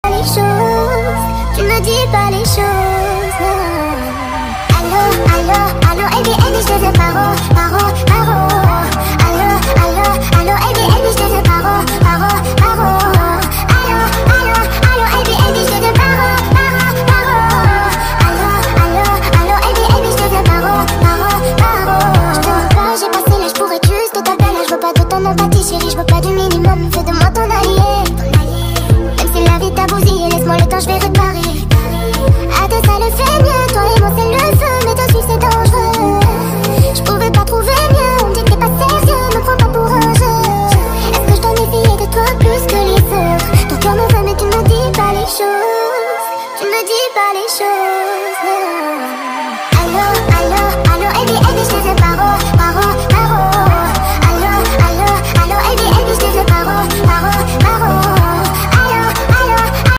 Les choses, tu ne dis pas les choses. Allô, allô, allô, Airbnb, je te veux paro, paro, paro. Allô, allô, allô, Airbnb, je te veux paro, paro, paro. Allô, allô, allô, Airbnb, je te veux paro, paro, paro. Allô, allô, allô, Airbnb, je te veux paro, paro, paro. Je te veux pas, j'ai passé l'âge pour être juste ta belle. Je veux pas de ton empathie, chérie, je veux pas du minimum. Fais de moi ton allié. Même si la vie t'a bousillé, laisse-moi le temps, je vais réparer. À deux, ça le fait mieux, toi et